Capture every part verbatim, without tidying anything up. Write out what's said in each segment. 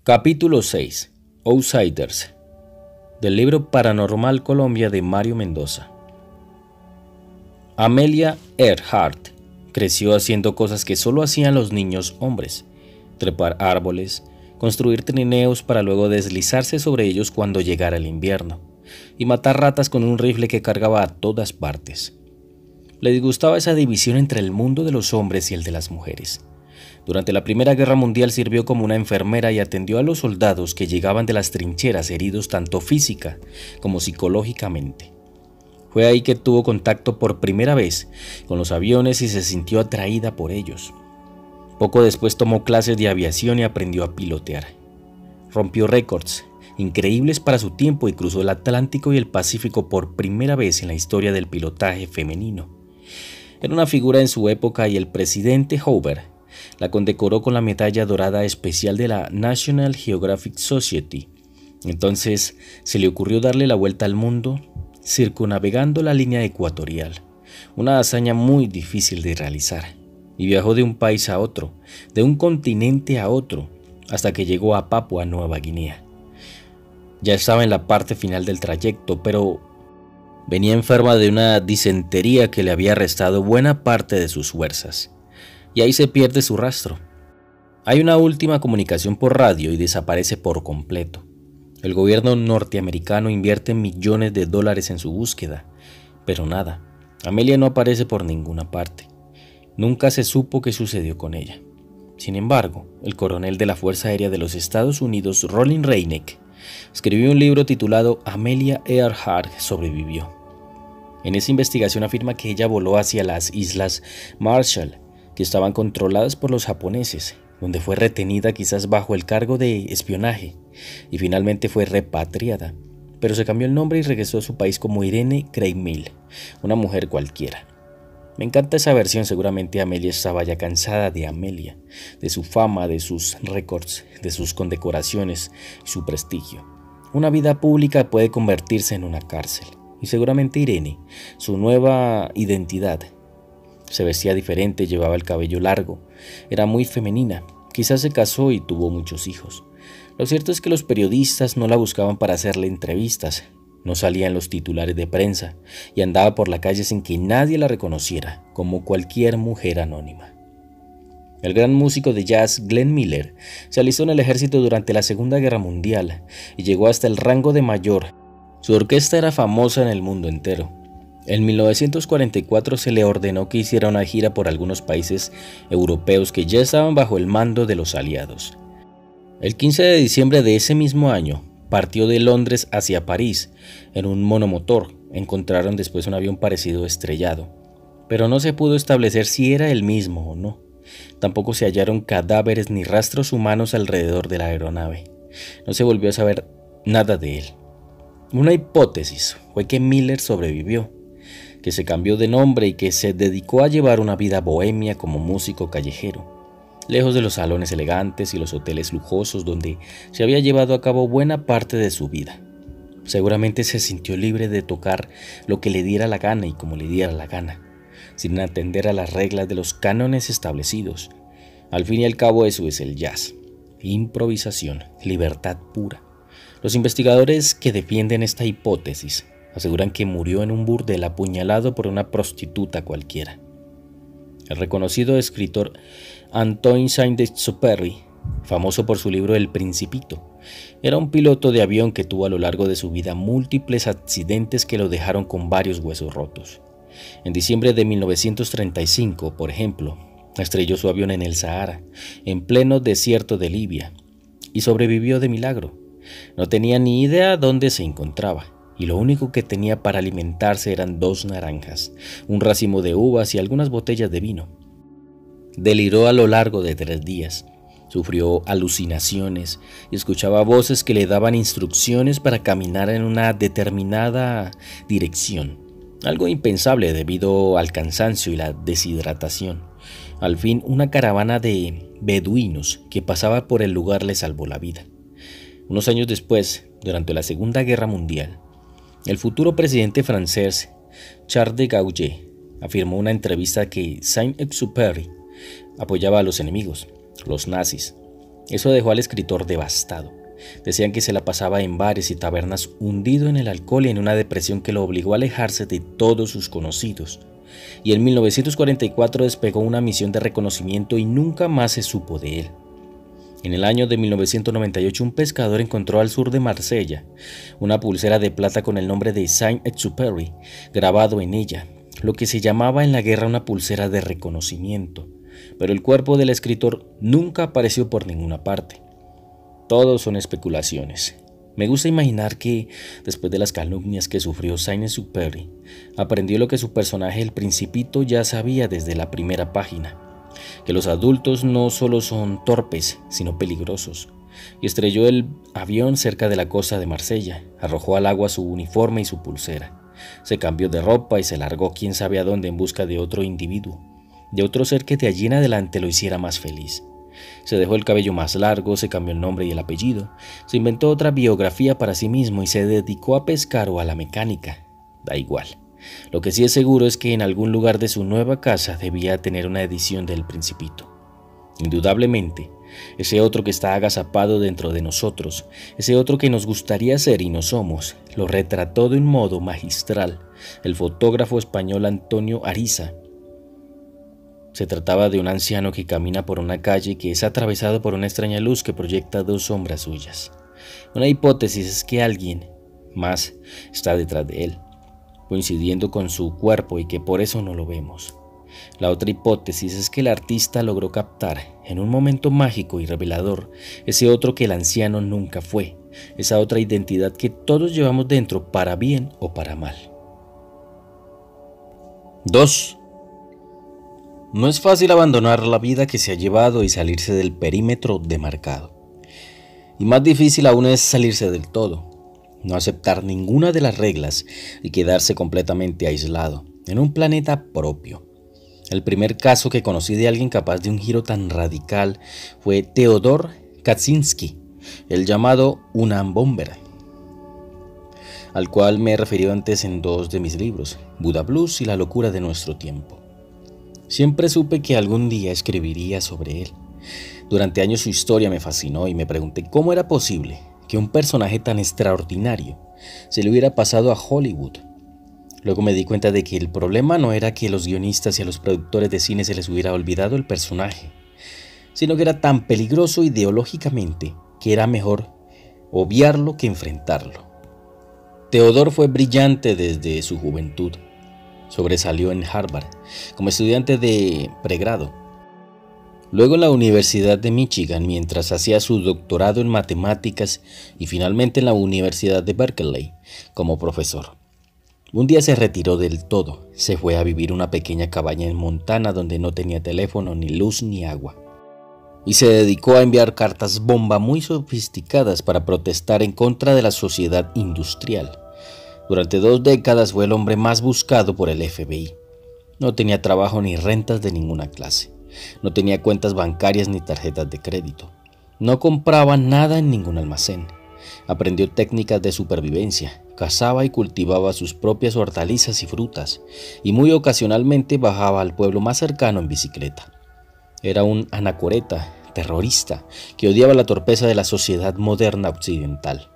Capítulo seis. Outsiders. Del libro Paranormal Colombia de Mario Mendoza. Amelia Earhart creció haciendo cosas que solo hacían los niños hombres: trepar árboles, construir trineos para luego deslizarse sobre ellos cuando llegara el invierno, y matar ratas con un rifle que cargaba a todas partes. Le disgustaba esa división entre el mundo de los hombres y el de las mujeres. Durante la Primera Guerra Mundial sirvió como una enfermera y atendió a los soldados que llegaban de las trincheras heridos tanto física como psicológicamente. Fue ahí que tuvo contacto por primera vez con los aviones y se sintió atraída por ellos. Poco después tomó clases de aviación y aprendió a pilotear. Rompió récords increíbles para su tiempo y cruzó el Atlántico y el Pacífico por primera vez en la historia del pilotaje femenino. Era una figura en su época y el presidente Hoover la condecoró con la medalla dorada especial de la National Geographic Society. Entonces se le ocurrió darle la vuelta al mundo circunnavegando la línea ecuatorial, una hazaña muy difícil de realizar, y viajó de un país a otro, de un continente a otro, hasta que llegó a Papua Nueva Guinea. Ya estaba en la parte final del trayecto, pero venía enferma de una disentería que le había restado buena parte de sus fuerzas. Y ahí se pierde su rastro. Hay una última comunicación por radio y desaparece por completo. El gobierno norteamericano invierte millones de dólares en su búsqueda, pero nada. Amelia no aparece por ninguna parte. Nunca se supo qué sucedió con ella. Sin embargo, el coronel de la Fuerza Aérea de los Estados Unidos, Rollin Reineck, escribió un libro titulado Amelia Earhart sobrevivió. En esa investigación afirma que ella voló hacia las Islas Marshall, que estaban controladas por los japoneses, donde fue retenida quizás bajo el cargo de espionaje, y finalmente fue repatriada, pero se cambió el nombre y regresó a su país como Irene Craig Mill, una mujer cualquiera. Me encanta esa versión. Seguramente Amelia estaba ya cansada de Amelia, de su fama, de sus récords, de sus condecoraciones y su prestigio. Una vida pública puede convertirse en una cárcel, y seguramente Irene, su nueva identidad, se vestía diferente, llevaba el cabello largo, era muy femenina, quizás se casó y tuvo muchos hijos. Lo cierto es que los periodistas no la buscaban para hacerle entrevistas, no salía en los titulares de prensa y andaba por la calle sin que nadie la reconociera, como cualquier mujer anónima. El gran músico de jazz Glenn Miller se alistó en el ejército durante la Segunda Guerra Mundial y llegó hasta el rango de mayor. Su orquesta era famosa en el mundo entero. En mil novecientos cuarenta y cuatro se le ordenó que hiciera una gira por algunos países europeos que ya estaban bajo el mando de los aliados. El quince de diciembre de ese mismo año, partió de Londres hacia París en un monomotor. Encontraron después un avión parecido estrellado, pero no se pudo establecer si era el mismo o no. Tampoco se hallaron cadáveres ni rastros humanos alrededor de la aeronave. No se volvió a saber nada de él. Una hipótesis fue que Miller sobrevivió, que se cambió de nombre y que se dedicó a llevar una vida bohemia como músico callejero, lejos de los salones elegantes y los hoteles lujosos donde se había llevado a cabo buena parte de su vida. Seguramente se sintió libre de tocar lo que le diera la gana y como le diera la gana, sin atender a las reglas de los cánones establecidos. Al fin y al cabo eso es el jazz: improvisación, libertad pura. Los investigadores que defienden esta hipótesis aseguran que murió en un burdel apuñalado por una prostituta cualquiera. El reconocido escritor Antoine Saint-Exupéry, famoso por su libro El Principito, era un piloto de avión que tuvo a lo largo de su vida múltiples accidentes que lo dejaron con varios huesos rotos. En diciembre de mil novecientos treinta y cinco, por ejemplo, estrelló su avión en el Sahara, en pleno desierto de Libia, y sobrevivió de milagro. No tenía ni idea dónde se encontraba, y lo único que tenía para alimentarse eran dos naranjas, un racimo de uvas y algunas botellas de vino. Deliró a lo largo de tres días, sufrió alucinaciones y escuchaba voces que le daban instrucciones para caminar en una determinada dirección, algo impensable debido al cansancio y la deshidratación. Al fin, una caravana de beduinos que pasaba por el lugar le salvó la vida. Unos años después, durante la Segunda Guerra Mundial, el futuro presidente francés Charles de Gaulle afirmó en una entrevista que Saint-Exupéry apoyaba a los enemigos, los nazis, Eso dejó al escritor devastado. Decían que se la pasaba en bares y tabernas hundido en el alcohol y en una depresión que lo obligó a alejarse de todos sus conocidos. Y en mil novecientos cuarenta y cuatro despegó una misión de reconocimiento y nunca más se supo de él. En el año de mil novecientos noventa y ocho un pescador encontró al sur de Marsella una pulsera de plata con el nombre de Saint-Exupéry grabado en ella, lo que se llamaba en la guerra una pulsera de reconocimiento, pero el cuerpo del escritor nunca apareció por ninguna parte. Todos son especulaciones. Me gusta imaginar que, después de las calumnias que sufrió Saint-Exupéry, aprendió lo que su personaje El Principito ya sabía desde la primera página, que los adultos no solo son torpes, sino peligrosos, y estrelló el avión cerca de la costa de Marsella, arrojó al agua su uniforme y su pulsera, se cambió de ropa y se largó quién sabe a dónde en busca de otro individuo, de otro ser que de allí en adelante lo hiciera más feliz. Se dejó el cabello más largo, se cambió el nombre y el apellido, se inventó otra biografía para sí mismo y se dedicó a pescar o a la mecánica. Da igual. Lo que sí es seguro es que en algún lugar de su nueva casa debía tener una edición del Principito. Indudablemente, ese otro que está agazapado dentro de nosotros, ese otro que nos gustaría ser y no somos, lo retrató de un modo magistral el fotógrafo español Antonio Ariza. Se trataba de un anciano que camina por una calle que es atravesado por una extraña luz que proyecta dos sombras suyas. Una hipótesis es que alguien más está detrás de él, coincidiendo con su cuerpo y que por eso no lo vemos. La otra hipótesis es que el artista logró captar, en un momento mágico y revelador, ese otro que el anciano nunca fue, esa otra identidad que todos llevamos dentro para bien o para mal. dos. No es fácil abandonar la vida que se ha llevado y salirse del perímetro demarcado. Y más difícil aún es salirse del todo, no aceptar ninguna de las reglas y quedarse completamente aislado, en un planeta propio. El primer caso que conocí de alguien capaz de un giro tan radical fue Theodor Kaczynski, el llamado Unabomber, al cual me he referido antes en dos de mis libros, Buda Blues y La locura de nuestro tiempo. Siempre supe que algún día escribiría sobre él. Durante años su historia me fascinó y me pregunté cómo era posible que un personaje tan extraordinario se le hubiera pasado a Hollywood. Luego me di cuenta de que el problema no era que a los guionistas y a los productores de cine se les hubiera olvidado el personaje, sino que era tan peligroso ideológicamente que era mejor obviarlo que enfrentarlo. Theodor fue brillante desde su juventud. Sobresalió en Harvard como estudiante de pregrado. Luego en la Universidad de Michigan mientras hacía su doctorado en matemáticas y finalmente en la Universidad de Berkeley como profesor. Un día se retiró del todo, se fue a vivir a una pequeña cabaña en Montana donde no tenía teléfono, ni luz ni agua. Y se dedicó a enviar cartas bomba muy sofisticadas para protestar en contra de la sociedad industrial. Durante dos décadas fue el hombre más buscado por el F B I. No tenía trabajo ni rentas de ninguna clase. No tenía cuentas bancarias ni tarjetas de crédito. No compraba nada en ningún almacén. Aprendió técnicas de supervivencia, cazaba y cultivaba sus propias hortalizas y frutas, y muy ocasionalmente bajaba al pueblo más cercano en bicicleta. Era un anacoreta, terrorista, que odiaba la torpeza de la sociedad moderna occidental.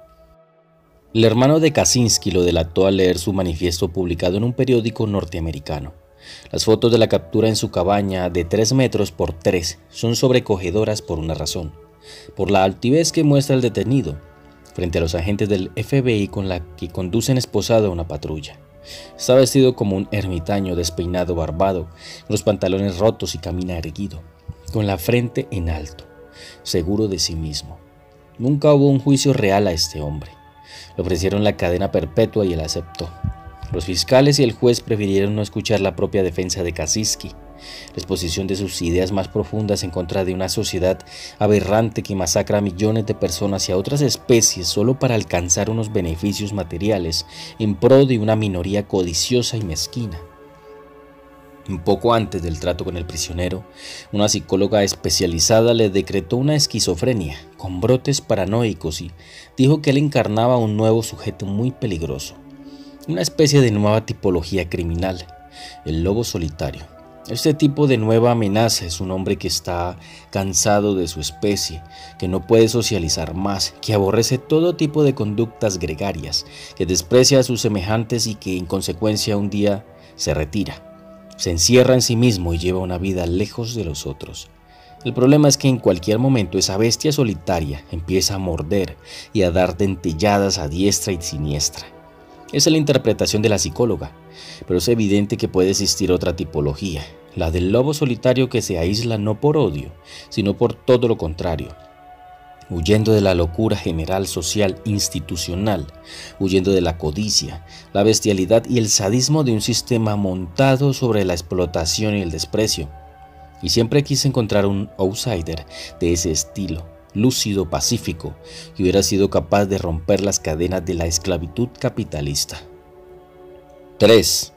El hermano de Kaczynski lo delató al leer su manifiesto publicado en un periódico norteamericano. Las fotos de la captura en su cabaña de tres metros por tres son sobrecogedoras por una razón, por la altivez que muestra el detenido frente a los agentes del F B I con la que conducen esposado a una patrulla. Está vestido como un ermitaño despeinado, barbado, con los pantalones rotos y camina erguido, con la frente en alto, seguro de sí mismo. Nunca hubo un juicio real a este hombre. Le ofrecieron la cadena perpetua y él aceptó. Los fiscales y el juez prefirieron no escuchar la propia defensa de Kaczynski, la exposición de sus ideas más profundas en contra de una sociedad aberrante que masacra a millones de personas y a otras especies solo para alcanzar unos beneficios materiales en pro de una minoría codiciosa y mezquina. Un poco antes del trato con el prisionero, una psicóloga especializada le decretó una esquizofrenia con brotes paranoicos y dijo que él encarnaba un nuevo sujeto muy peligroso, una especie de nueva tipología criminal, el lobo solitario, Este tipo de nueva amenaza es un hombre que está cansado de su especie, que no puede socializar más, que aborrece todo tipo de conductas gregarias, que desprecia a sus semejantes y que en consecuencia un día se retira, se encierra en sí mismo y lleva una vida lejos de los otros. El problema es que en cualquier momento esa bestia solitaria empieza a morder y a dar dentelladas a diestra y siniestra. Esa es la interpretación de la psicóloga, pero es evidente que puede existir otra tipología, la del lobo solitario que se aísla no por odio, sino por todo lo contrario, huyendo de la locura general, social, institucional, huyendo de la codicia, la bestialidad y el sadismo de un sistema montado sobre la explotación y el desprecio. Y siempre quise encontrar un outsider de ese estilo, lúcido, pacífico, que hubiera sido capaz de romper las cadenas de la esclavitud capitalista. tres.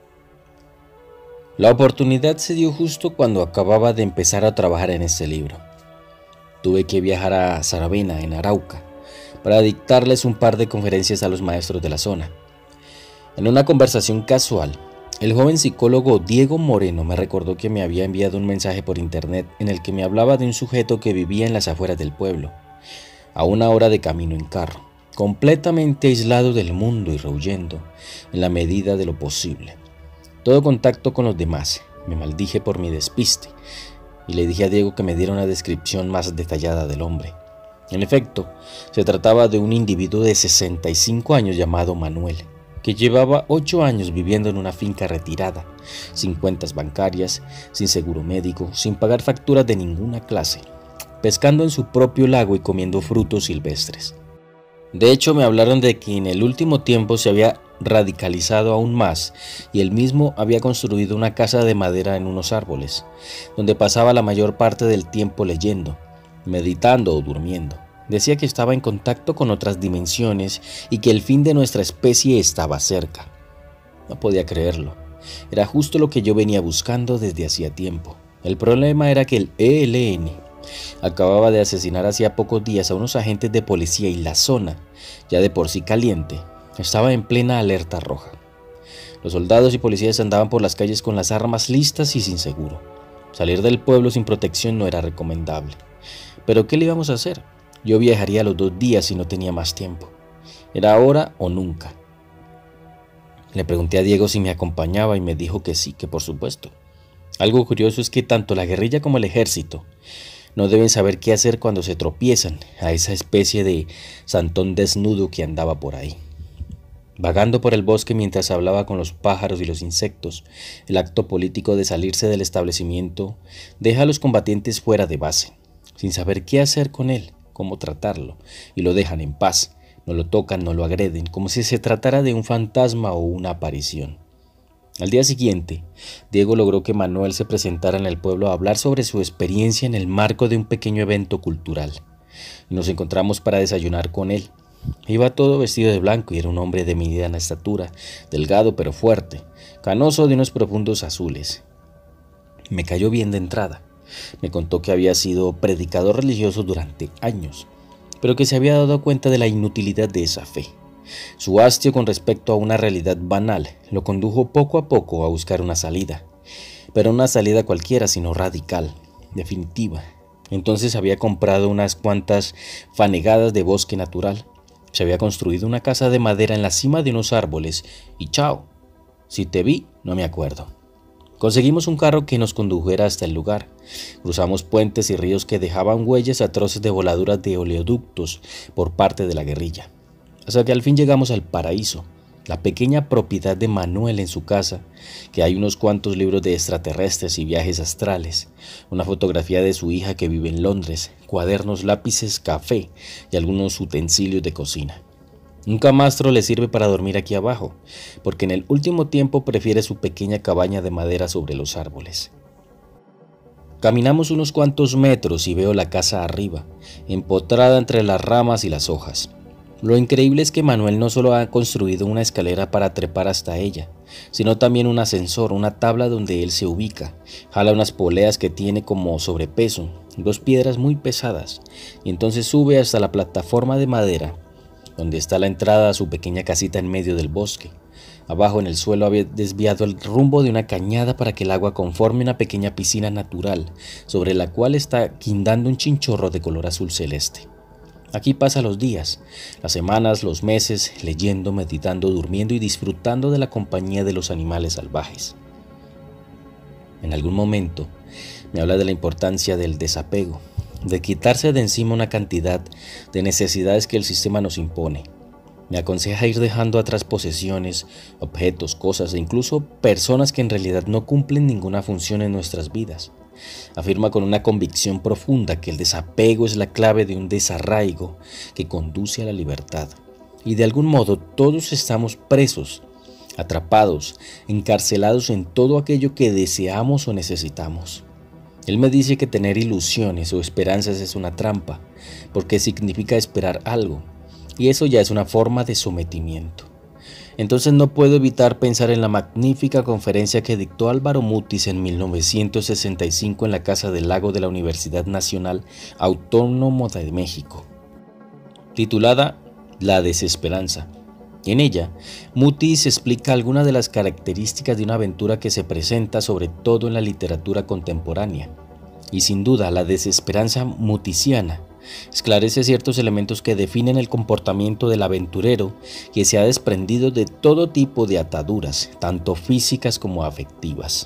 La oportunidad se dio justo cuando acababa de empezar a trabajar en este libro. Tuve que viajar a Saravena, en Arauca, para dictarles un par de conferencias a los maestros de la zona. En una conversación casual, el joven psicólogo Diego Moreno me recordó que me había enviado un mensaje por internet en el que me hablaba de un sujeto que vivía en las afueras del pueblo, a una hora de camino en carro, completamente aislado del mundo y rehuyendo, en la medida de lo posible, todo contacto con los demás. Me maldije por mi despiste y le dije a Diego que me diera una descripción más detallada del hombre. En efecto, se trataba de un individuo de sesenta y cinco años llamado Manuel, que llevaba ocho años viviendo en una finca retirada, sin cuentas bancarias, sin seguro médico, sin pagar facturas de ninguna clase, pescando en su propio lago y comiendo frutos silvestres. De hecho, me hablaron de que en el último tiempo se había radicalizado aún más y él mismo había construido una casa de madera en unos árboles, donde pasaba la mayor parte del tiempo leyendo, meditando o durmiendo. Decía que estaba en contacto con otras dimensiones y que el fin de nuestra especie estaba cerca. No podía creerlo. Era justo lo que yo venía buscando desde hacía tiempo. El problema era que el E L N acababa de asesinar hacía pocos días a unos agentes de policía y la zona, ya de por sí caliente, estaba en plena alerta roja. Los soldados y policías andaban por las calles con las armas listas y sin seguro. Salir del pueblo sin protección no era recomendable. Pero ¿qué le íbamos a hacer? Yo viajaría los dos días y no tenía más tiempo. Era ahora o nunca. Le pregunté a Diego si me acompañaba y me dijo que sí, que por supuesto. Algo curioso es que tanto la guerrilla como el ejército no deben saber qué hacer cuando se tropiezan a esa especie de santón desnudo que andaba por ahí. Vagando por el bosque mientras hablaba con los pájaros y los insectos, el acto político de salirse del establecimiento deja a los combatientes fuera de base, sin saber qué hacer con él, cómo tratarlo, y lo dejan en paz, no lo tocan, no lo agreden, como si se tratara de un fantasma o una aparición. Al día siguiente, Diego logró que Manuel se presentara en el pueblo a hablar sobre su experiencia en el marco de un pequeño evento cultural. Nos encontramos para desayunar con él. Iba todo vestido de blanco y era un hombre de mediana estatura, delgado pero fuerte, canoso de unos profundos azules. Me cayó bien de entrada. Me contó que había sido predicador religioso durante años, pero que se había dado cuenta de la inutilidad de esa fe. Su hastio con respecto a una realidad banal lo condujo poco a poco a buscar una salida, pero una salida cualquiera, sino radical, definitiva. Entonces había comprado unas cuantas fanegadas de bosque natural, se había construido una casa de madera en la cima de unos árboles y chao, si te vi, no me acuerdo. Conseguimos un carro que nos condujera hasta el lugar. Cruzamos puentes y ríos que dejaban huellas atroces de voladuras de oleoductos por parte de la guerrilla, hasta que al fin llegamos al paraíso, la pequeña propiedad de Manuel en su casa, que hay unos cuantos libros de extraterrestres y viajes astrales, una fotografía de su hija que vive en Londres, cuadernos, lápices, café y algunos utensilios de cocina. Un camastro le sirve para dormir aquí abajo, porque en el último tiempo prefiere su pequeña cabaña de madera sobre los árboles. Caminamos unos cuantos metros y veo la casa arriba, empotrada entre las ramas y las hojas. Lo increíble es que Manuel no solo ha construido una escalera para trepar hasta ella, sino también un ascensor, una tabla donde él se ubica, jala unas poleas que tiene como sobrepeso, dos piedras muy pesadas, y entonces sube hasta la plataforma de madera, donde está la entrada a su pequeña casita en medio del bosque, Abajo en el suelo había desviado el rumbo de una cañada para que el agua conforme una pequeña piscina natural, sobre la cual está guindando un chinchorro de color azul celeste. Aquí pasa los días, las semanas, los meses, leyendo, meditando, durmiendo y disfrutando de la compañía de los animales salvajes. En algún momento me habla de la importancia del desapego, de quitarse de encima una cantidad de necesidades que el sistema nos impone. Me aconseja ir dejando atrás posesiones, objetos, cosas e incluso personas que en realidad no cumplen ninguna función en nuestras vidas. Afirma con una convicción profunda que el desapego es la clave de un desarraigo que conduce a la libertad. Y de algún modo todos estamos presos, atrapados, encarcelados en todo aquello que deseamos o necesitamos. Él me dice que tener ilusiones o esperanzas es una trampa, porque significa esperar algo, y eso ya es una forma de sometimiento. Entonces no puedo evitar pensar en la magnífica conferencia que dictó Álvaro Mutis en mil novecientos sesenta y cinco en la Casa del Lago de la Universidad Nacional Autónoma de México, titulada La desesperanza. En ella, Mutis explica algunas de las características de una aventura que se presenta sobre todo en la literatura contemporánea, y sin duda la desesperanza mutisiana esclarece ciertos elementos que definen el comportamiento del aventurero que se ha desprendido de todo tipo de ataduras, tanto físicas como afectivas.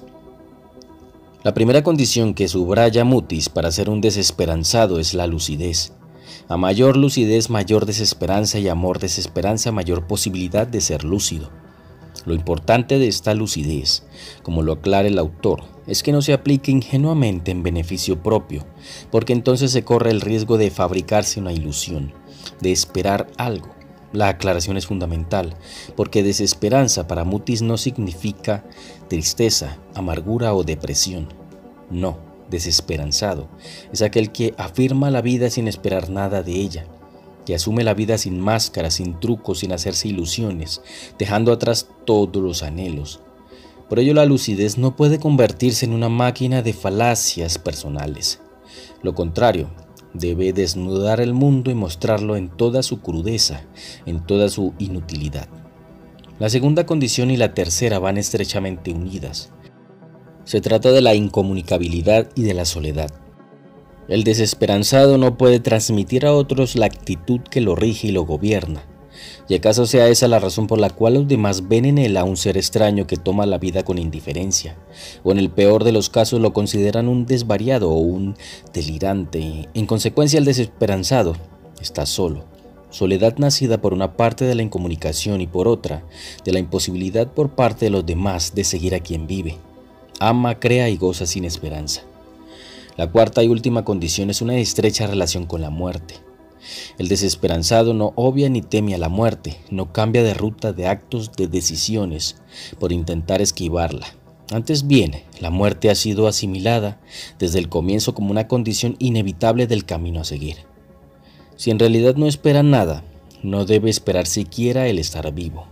La primera condición que subraya Mutis para ser un desesperanzado es la lucidez. A mayor lucidez, mayor desesperanza, y amor, desesperanza, mayor posibilidad de ser lúcido. Lo importante de esta lucidez, como lo aclara el autor, es que no se aplique ingenuamente en beneficio propio, porque entonces se corre el riesgo de fabricarse una ilusión, de esperar algo. La aclaración es fundamental, porque desesperanza para Mutis no significa tristeza, amargura o depresión. No, desesperanzado es aquel que afirma la vida sin esperar nada de ella, que asume la vida sin máscaras, sin trucos, sin hacerse ilusiones, dejando atrás todos los anhelos. Por ello la lucidez no puede convertirse en una máquina de falacias personales. Lo contrario, debe desnudar el mundo y mostrarlo en toda su crudeza, en toda su inutilidad. La segunda condición y la tercera van estrechamente unidas. Se trata de la incomunicabilidad y de la soledad. El desesperanzado no puede transmitir a otros la actitud que lo rige y lo gobierna, y acaso sea esa la razón por la cual los demás ven en él a un ser extraño que toma la vida con indiferencia, o en el peor de los casos lo consideran un desvariado o un delirante. En consecuencia, el desesperanzado está solo, soledad nacida por una parte de la incomunicación y por otra de la imposibilidad por parte de los demás de seguir a quien vive, ama, crea y goza sin esperanza. La cuarta y última condición es una estrecha relación con la muerte. El desesperanzado no obvia ni teme a la muerte, no cambia de ruta, de actos, de decisiones por intentar esquivarla. Antes bien, la muerte ha sido asimilada desde el comienzo como una condición inevitable del camino a seguir. Si en realidad no espera nada, no debe esperar siquiera el estar vivo.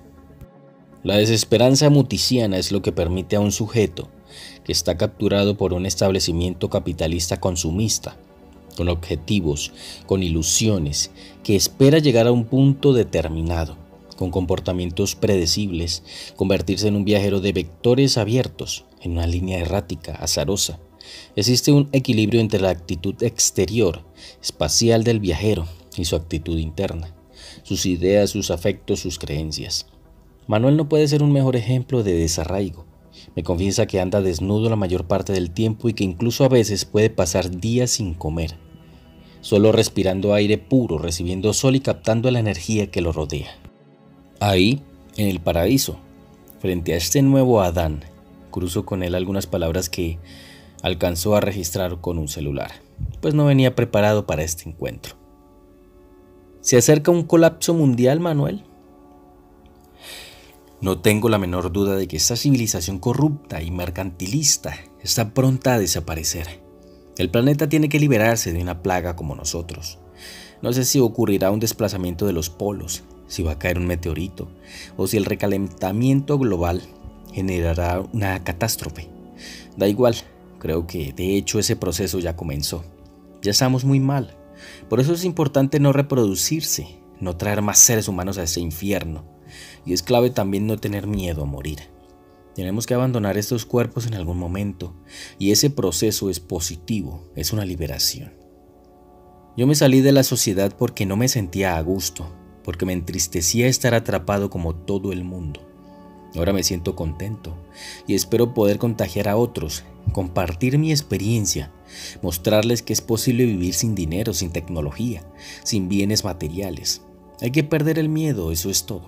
La desesperanza mutisiana es lo que permite a un sujeto que está capturado por un establecimiento capitalista consumista, con objetivos, con ilusiones, que espera llegar a un punto determinado, con comportamientos predecibles, convertirse en un viajero de vectores abiertos, en una línea errática, azarosa. Existe un equilibrio entre la actitud exterior, espacial del viajero, y su actitud interna, sus ideas, sus afectos, sus creencias. Manuel no puede ser un mejor ejemplo de desarraigo. Me confiesa que anda desnudo la mayor parte del tiempo y que incluso a veces puede pasar días sin comer, solo respirando aire puro, recibiendo sol y captando la energía que lo rodea. Ahí, en el paraíso, frente a este nuevo Adán, cruzo con él algunas palabras que alcanzó a registrar con un celular, pues no venía preparado para este encuentro. ¿Se acerca un colapso mundial, Manuel? No tengo la menor duda de que esta civilización corrupta y mercantilista está pronta a desaparecer. El planeta tiene que liberarse de una plaga como nosotros. No sé si ocurrirá un desplazamiento de los polos, si va a caer un meteorito, o si el recalentamiento global generará una catástrofe. Da igual, creo que de hecho ese proceso ya comenzó. Ya estamos muy mal. Por eso es importante no reproducirse, no traer más seres humanos a ese infierno. Y es clave también no tener miedo a morir. Tenemos que abandonar estos cuerpos en algún momento, y ese proceso es positivo, es una liberación. Yo me salí de la sociedad porque no me sentía a gusto, porque me entristecía estar atrapado como todo el mundo. Ahora me siento contento y espero poder contagiar a otros, compartir mi experiencia, mostrarles que es posible vivir sin dinero, sin tecnología, sin bienes materiales. Hay que perder el miedo, eso es todo.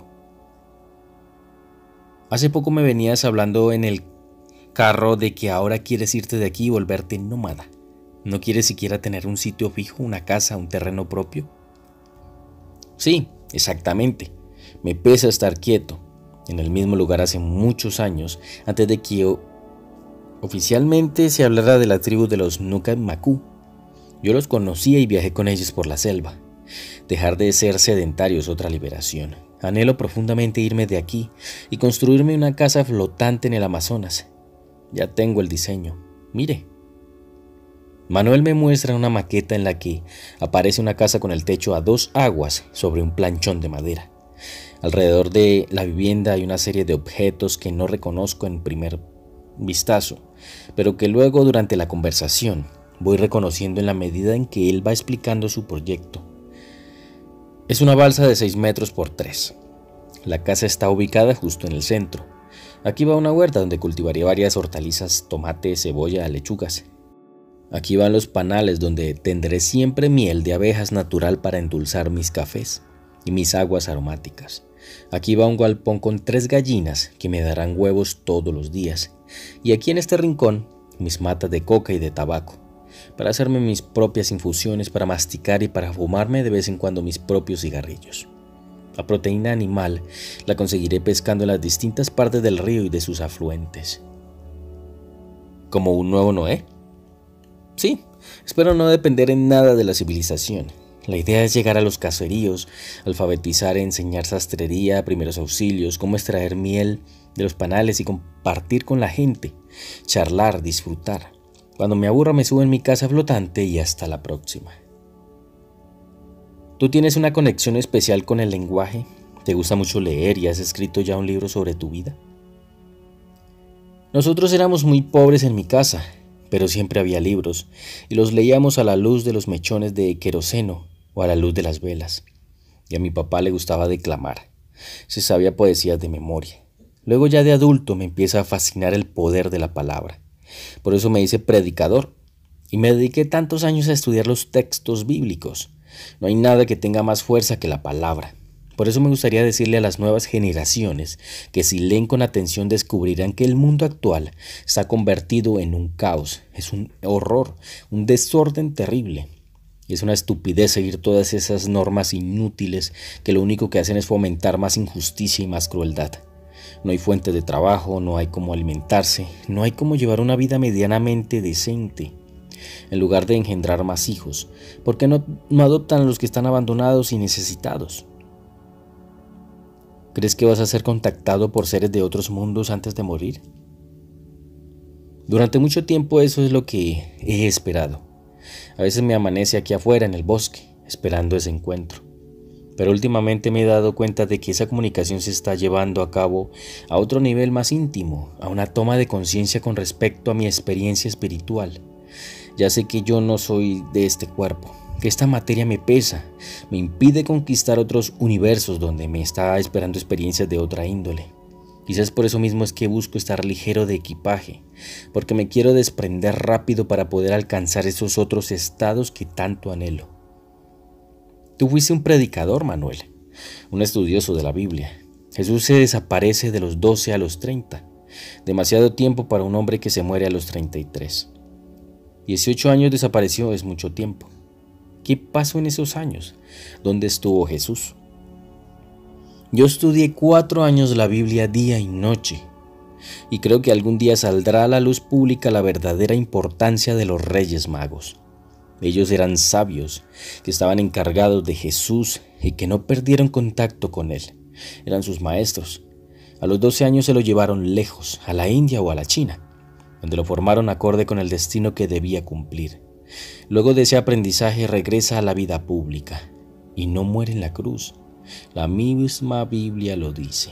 Hace poco me venías hablando en el carro de que ahora quieres irte de aquí y volverte nómada. ¿No quieres siquiera tener un sitio fijo, una casa, un terreno propio? Sí, exactamente. Me pesa estar quieto en el mismo lugar hace muchos años, antes de que yo, oficialmente se hablara de la tribu de los Nuka-Maku. Yo los conocía y viajé con ellos por la selva. Dejar de ser sedentario es otra liberación. Anhelo profundamente irme de aquí y construirme una casa flotante en el Amazonas. Ya tengo el diseño. Mire. Manuel me muestra una maqueta en la que aparece una casa con el techo a dos aguas sobre un planchón de madera. Alrededor de la vivienda hay una serie de objetos que no reconozco en primer vistazo, pero que luego durante la conversación voy reconociendo en la medida en que él va explicando su proyecto. Es una balsa de seis metros por tres. La casa está ubicada justo en el centro. Aquí va una huerta donde cultivaré varias hortalizas, tomate, cebolla, lechugas. Aquí van los panales donde tendré siempre miel de abejas natural para endulzar mis cafés y mis aguas aromáticas. Aquí va un galpón con tres gallinas que me darán huevos todos los días. Y aquí en este rincón, mis matas de coca y de tabaco, para hacerme mis propias infusiones, para masticar y para fumarme de vez en cuando mis propios cigarrillos. La proteína animal la conseguiré pescando en las distintas partes del río y de sus afluentes. ¿Como un nuevo Noé? Sí, espero no depender en nada de la civilización. La idea es llegar a los caseríos, alfabetizar, enseñar sastrería, primeros auxilios, cómo extraer miel de los panales y compartir con la gente, charlar, disfrutar. Cuando me aburra me subo en mi casa flotante y hasta la próxima. ¿Tú tienes una conexión especial con el lenguaje? ¿Te gusta mucho leer y has escrito ya un libro sobre tu vida? Nosotros éramos muy pobres en mi casa, pero siempre había libros, y los leíamos a la luz de los mechones de queroseno o a la luz de las velas. Y a mi papá le gustaba declamar. Se sabía poesías de memoria. Luego ya de adulto me empieza a fascinar el poder de la palabra. Por eso me hice predicador, y me dediqué tantos años a estudiar los textos bíblicos. No hay nada que tenga más fuerza que la palabra. Por eso me gustaría decirle a las nuevas generaciones que si leen con atención descubrirán que el mundo actual está convertido en un caos, es un horror, un desorden terrible. Y es una estupidez seguir todas esas normas inútiles que lo único que hacen es fomentar más injusticia y más crueldad. No hay fuente de trabajo, no hay cómo alimentarse, no hay cómo llevar una vida medianamente decente. En lugar de engendrar más hijos, ¿por qué no, no adoptan a los que están abandonados y necesitados? ¿Crees que vas a ser contactado por seres de otros mundos antes de morir? Durante mucho tiempo eso es lo que he esperado. A veces me amanece aquí afuera en el bosque, esperando ese encuentro. Pero últimamente me he dado cuenta de que esa comunicación se está llevando a cabo a otro nivel más íntimo, a una toma de conciencia con respecto a mi experiencia espiritual. Ya sé que yo no soy de este cuerpo, que esta materia me pesa, me impide conquistar otros universos donde me está esperando experiencias de otra índole. Quizás por eso mismo es que busco estar ligero de equipaje, porque me quiero desprender rápido para poder alcanzar esos otros estados que tanto anhelo. Tú fuiste un predicador, Manuel, un estudioso de la Biblia. Jesús se desaparece de los doce a los treinta, demasiado tiempo para un hombre que se muere a los treinta y tres. dieciocho años desapareció, es mucho tiempo. ¿Qué pasó en esos años? ¿Dónde estuvo Jesús? Yo estudié cuatro años la Biblia día y noche, y creo que algún día saldrá a la luz pública la verdadera importancia de los Reyes Magos. Ellos eran sabios, que estaban encargados de Jesús y que no perdieron contacto con él. Eran sus maestros. A los doce años se lo llevaron lejos, a la India o a la China, donde lo formaron acorde con el destino que debía cumplir. Luego de ese aprendizaje regresa a la vida pública y no muere en la cruz. La misma Biblia lo dice.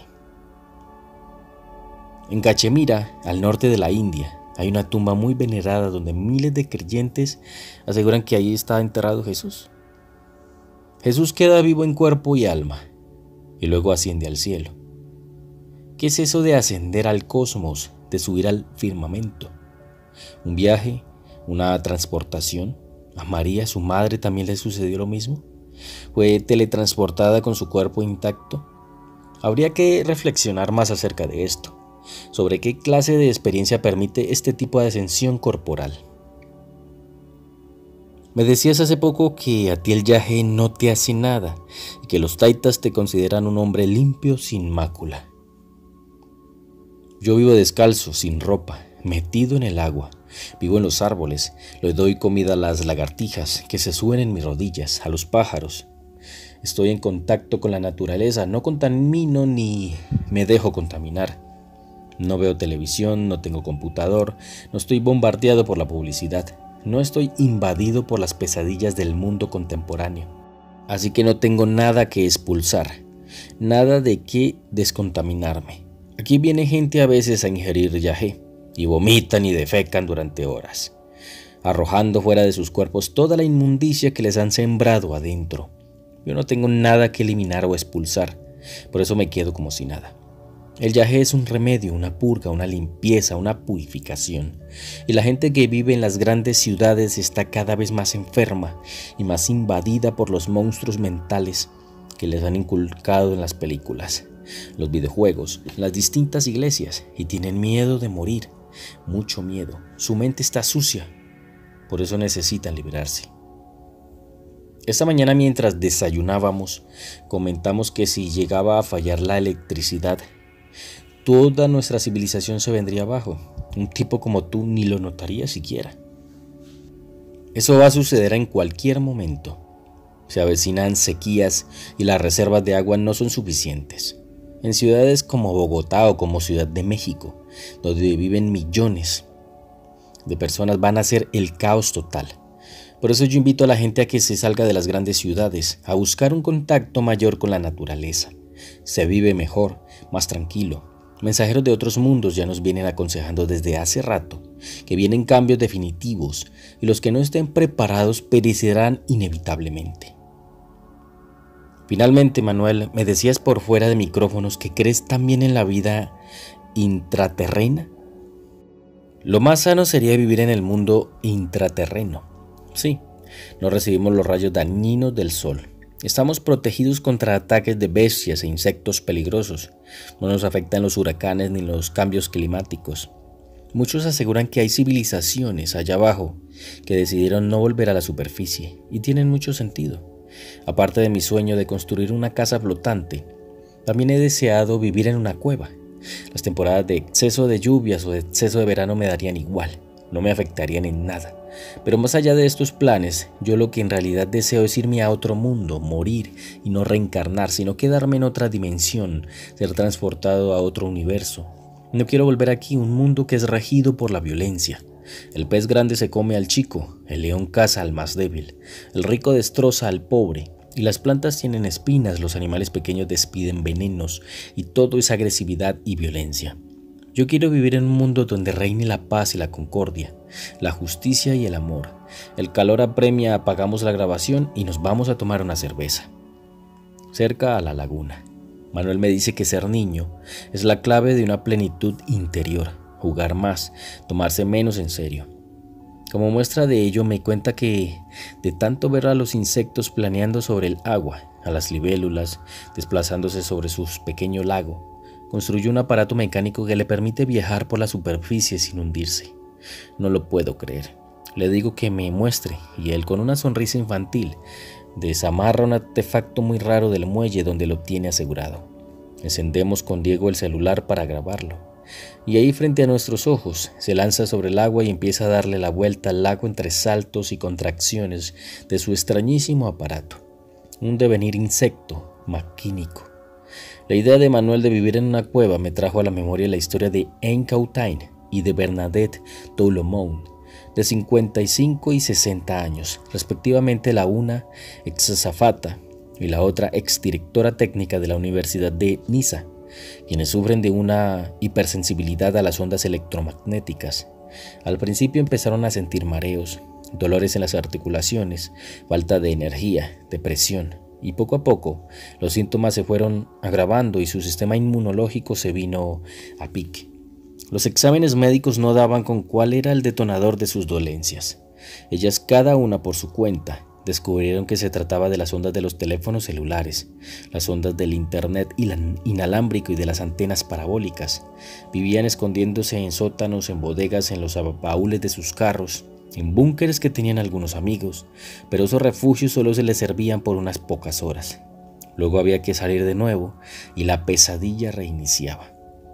En Cachemira, al norte de la India, hay una tumba muy venerada donde miles de creyentes aseguran que ahí está enterrado Jesús. Jesús queda vivo en cuerpo y alma y luego asciende al cielo. ¿Qué es eso de ascender al cosmos, de subir al firmamento? ¿Un viaje? ¿Una transportación? ¿A María, su madre, también le sucedió lo mismo? ¿Fue teletransportada con su cuerpo intacto? Habría que reflexionar más acerca de esto, sobre qué clase de experiencia permite este tipo de ascensión corporal. Me decías hace poco que a ti el yagé no te hace nada y que los taitas te consideran un hombre limpio sin mácula. Yo vivo descalzo, sin ropa, metido en el agua. Vivo en los árboles, le doy comida a las lagartijas que se suben en mis rodillas, a los pájaros. Estoy en contacto con la naturaleza, no contamino ni me dejo contaminar. No veo televisión, no tengo computador, no estoy bombardeado por la publicidad, no estoy invadido por las pesadillas del mundo contemporáneo. Así que no tengo nada que expulsar, nada de qué descontaminarme. Aquí viene gente a veces a ingerir yagé y vomitan y defecan durante horas, arrojando fuera de sus cuerpos toda la inmundicia que les han sembrado adentro. Yo no tengo nada que eliminar o expulsar, por eso me quedo como si nada. El yagé es un remedio, una purga, una limpieza, una purificación. Y la gente que vive en las grandes ciudades está cada vez más enferma y más invadida por los monstruos mentales que les han inculcado en las películas, los videojuegos, las distintas iglesias, y tienen miedo de morir, mucho miedo. Su mente está sucia, por eso necesitan liberarse. Esta mañana, mientras desayunábamos, comentamos que si llegaba a fallar la electricidad, toda nuestra civilización se vendría abajo. Un tipo como tú ni lo notaría siquiera. Eso va a suceder en cualquier momento. Se avecinan sequías y las reservas de agua no son suficientes. En ciudades como Bogotá o como Ciudad de México, donde viven millones de personas, van a ser el caos total. Por eso yo invito a la gente a que se salga de las grandes ciudades, a buscar un contacto mayor con la naturaleza. Se vive mejor, más tranquilo. Mensajeros de otros mundos ya nos vienen aconsejando desde hace rato que vienen cambios definitivos y los que no estén preparados perecerán inevitablemente. Finalmente, Manuel, me decías por fuera de micrófonos que crees también en la vida intraterrena. Lo más sano sería vivir en el mundo intraterreno. Sí, no recibimos los rayos dañinos del sol. Estamos protegidos contra ataques de bestias e insectos peligrosos. No nos afectan los huracanes ni los cambios climáticos. Muchos aseguran que hay civilizaciones allá abajo que decidieron no volver a la superficie, y tienen mucho sentido. Aparte de mi sueño de construir una casa flotante, también he deseado vivir en una cueva. Las temporadas de exceso de lluvias o de exceso de verano me darían igual, no me afectarían en nada. Pero más allá de estos planes, yo lo que en realidad deseo es irme a otro mundo, morir y no reencarnar, sino quedarme en otra dimensión, ser transportado a otro universo. No quiero volver aquí, un mundo que es regido por la violencia. El pez grande se come al chico, el león caza al más débil, el rico destroza al pobre, y las plantas tienen espinas, los animales pequeños despiden venenos, y todo es agresividad y violencia. Yo quiero vivir en un mundo donde reine la paz y la concordia, la justicia y el amor. El calor apremia, apagamos la grabación y nos vamos a tomar una cerveza. Cerca a la laguna. Manuel me dice que ser niño es la clave de una plenitud interior, jugar más, tomarse menos en serio. Como muestra de ello me cuenta que de tanto ver a los insectos planeando sobre el agua, a las libélulas desplazándose sobre su pequeño lago, construyó un aparato mecánico que le permite viajar por la superficie sin hundirse. No lo puedo creer. Le digo que me muestre y él, con una sonrisa infantil, desamarra un artefacto muy raro del muelle donde lo tiene asegurado. Encendemos con Diego el celular para grabarlo. Y ahí, frente a nuestros ojos, se lanza sobre el agua y empieza a darle la vuelta al lago entre saltos y contracciones de su extrañísimo aparato. Un devenir insecto maquínico. La idea de Manuel de vivir en una cueva me trajo a la memoria la historia de Anne Cautain y de Bernadette Douloumont, de cincuenta y cinco y sesenta años, respectivamente, la una exazafata y la otra exdirectora técnica de la Universidad de Niza, quienes sufren de una hipersensibilidad a las ondas electromagnéticas. Al principio empezaron a sentir mareos, dolores en las articulaciones, falta de energía, depresión, y poco a poco los síntomas se fueron agravando y su sistema inmunológico se vino a pique. Los exámenes médicos no daban con cuál era el detonador de sus dolencias. Ellas, cada una por su cuenta, descubrieron que se trataba de las ondas de los teléfonos celulares, las ondas del internet inalámbrico y de las antenas parabólicas. Vivían escondiéndose en sótanos, en bodegas, en los baúles de sus carros, en búnkeres que tenían algunos amigos, pero esos refugios solo se les servían por unas pocas horas. Luego había que salir de nuevo y la pesadilla reiniciaba.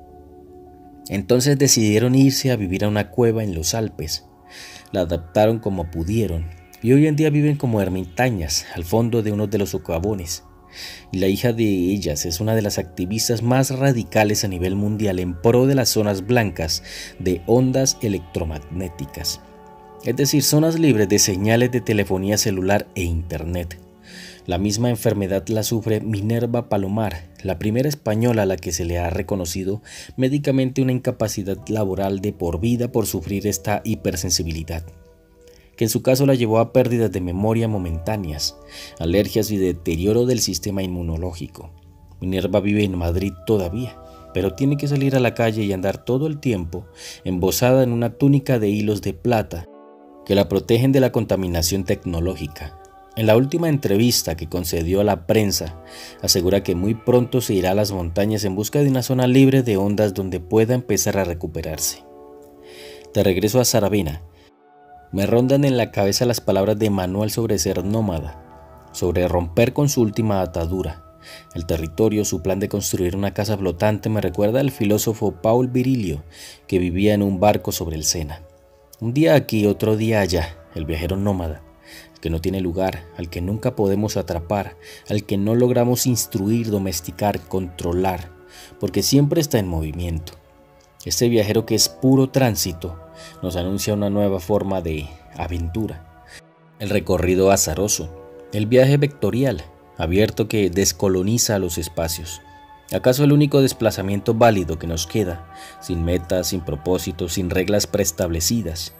Entonces decidieron irse a vivir a una cueva en los Alpes. La adaptaron como pudieron y hoy en día viven como ermitañas al fondo de uno de los socavones. Y la hija de ellas es una de las activistas más radicales a nivel mundial en pro de las zonas blancas de ondas electromagnéticas, es decir, zonas libres de señales de telefonía celular e internet. La misma enfermedad la sufre Minerva Palomar, la primera española a la que se le ha reconocido médicamente una incapacidad laboral de por vida por sufrir esta hipersensibilidad, que en su caso la llevó a pérdidas de memoria momentáneas, alergias y deterioro del sistema inmunológico. Minerva vive en Madrid todavía, pero tiene que salir a la calle y andar todo el tiempo embozada en una túnica de hilos de plata que la protegen de la contaminación tecnológica. En la última entrevista que concedió a la prensa, asegura que muy pronto se irá a las montañas en busca de una zona libre de ondas donde pueda empezar a recuperarse. De regreso a Saravena, me rondan en la cabeza las palabras de Manuel sobre ser nómada, sobre romper con su última atadura. El territorio, su plan de construir una casa flotante, me recuerda al filósofo Paul Virilio, que vivía en un barco sobre el Sena. Un día aquí, otro día allá, el viajero nómada, el que no tiene lugar, al que nunca podemos atrapar, al que no logramos instruir, domesticar, controlar, porque siempre está en movimiento. Este viajero que es puro tránsito nos anuncia una nueva forma de aventura, el recorrido azaroso, el viaje vectorial, abierto que descoloniza los espacios. ¿Acaso el único desplazamiento válido que nos queda, sin metas, sin propósitos, sin reglas preestablecidas?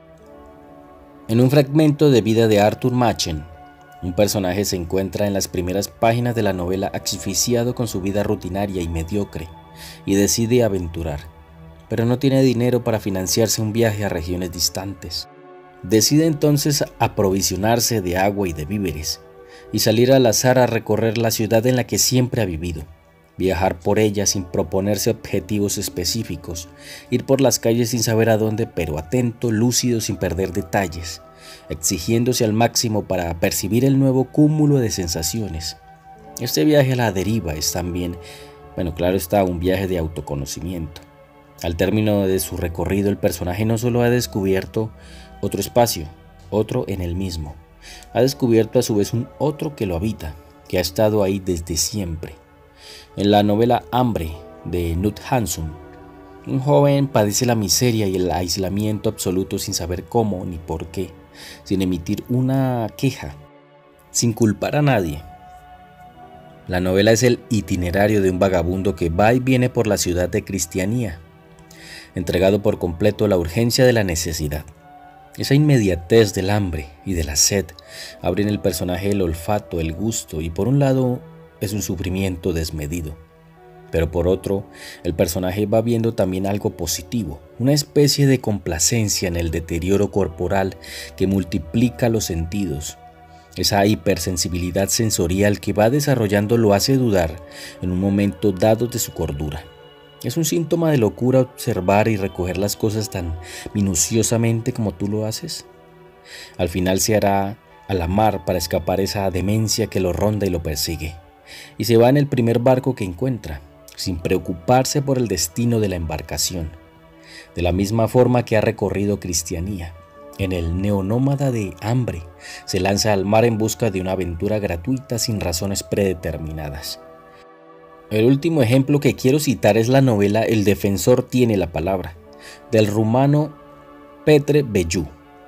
En un fragmento de vida de Arthur Machen, un personaje se encuentra en las primeras páginas de la novela asfixiado con su vida rutinaria y mediocre, y decide aventurar, pero no tiene dinero para financiarse un viaje a regiones distantes. Decide entonces aprovisionarse de agua y de víveres, y salir al azar a recorrer la ciudad en la que siempre ha vivido. Viajar por ella sin proponerse objetivos específicos, ir por las calles sin saber a dónde, pero atento, lúcido, sin perder detalles, exigiéndose al máximo para percibir el nuevo cúmulo de sensaciones. Este viaje a la deriva es también, bueno, claro está, un viaje de autoconocimiento. Al término de su recorrido, el personaje no solo ha descubierto otro espacio, otro en el mismo, ha descubierto a su vez un otro que lo habita, que ha estado ahí desde siempre. En la novela Hambre de Knut Hamsun, un joven padece la miseria y el aislamiento absoluto sin saber cómo ni por qué, sin emitir una queja, sin culpar a nadie. La novela es el itinerario de un vagabundo que va y viene por la ciudad de Cristianía, entregado por completo a la urgencia de la necesidad. Esa inmediatez del hambre y de la sed abre en el personaje el olfato, el gusto, y por un lado es un sufrimiento desmedido, pero por otro, el personaje va viendo también algo positivo, una especie de complacencia en el deterioro corporal que multiplica los sentidos. Esa hipersensibilidad sensorial que va desarrollando lo hace dudar en un momento dado de su cordura. Es un síntoma de locura observar y recoger las cosas tan minuciosamente como tú lo haces. Al final se hará a la mar para escapar esa demencia que lo ronda y lo persigue, y se va en el primer barco que encuentra, sin preocuparse por el destino de la embarcación, de la misma forma que ha recorrido Cristianía. En el neonómada de Hambre se lanza al mar en busca de una aventura gratuita sin razones predeterminadas. El último ejemplo que quiero citar es la novela El defensor tiene la palabra, del rumano Petre Bellew.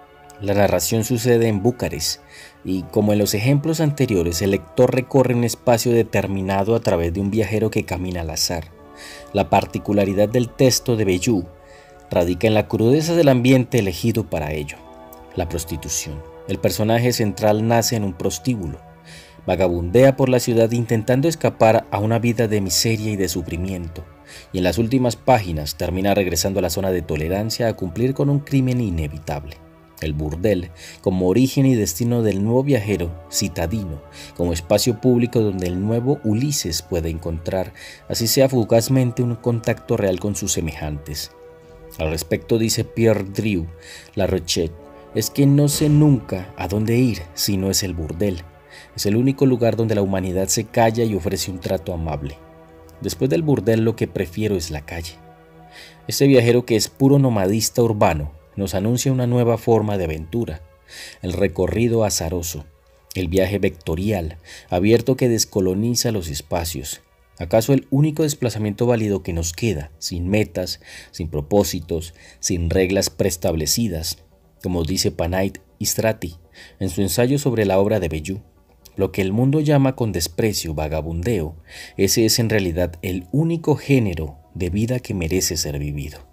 La narración sucede en Bucarest y, como en los ejemplos anteriores, el lector recorre un espacio determinado a través de un viajero que camina al azar. La particularidad del texto de Beyou radica en la crudeza del ambiente elegido para ello, la prostitución. El personaje central nace en un prostíbulo, vagabundea por la ciudad intentando escapar a una vida de miseria y de sufrimiento, y en las últimas páginas termina regresando a la zona de tolerancia a cumplir con un crimen inevitable. El burdel, como origen y destino del nuevo viajero citadino, como espacio público donde el nuevo Ulises puede encontrar, así sea fugazmente, un contacto real con sus semejantes. Al respecto dice Pierre Drieu Larochet, es que no sé nunca a dónde ir si no es el burdel. Es el único lugar donde la humanidad se calla y ofrece un trato amable. Después del burdel lo que prefiero es la calle. Este viajero que es puro nomadista urbano nos anuncia una nueva forma de aventura, el recorrido azaroso, el viaje vectorial, abierto que descoloniza los espacios. ¿Acaso el único desplazamiento válido que nos queda, sin metas, sin propósitos, sin reglas preestablecidas? Como dice Panayot Istrati en su ensayo sobre la obra de Beyou, lo que el mundo llama con desprecio vagabundeo, ese es en realidad el único género de vida que merece ser vivido.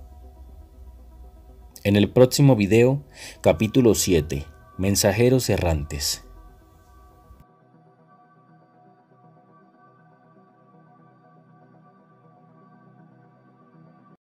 En el próximo video, capítulo siete, Mensajeros errantes.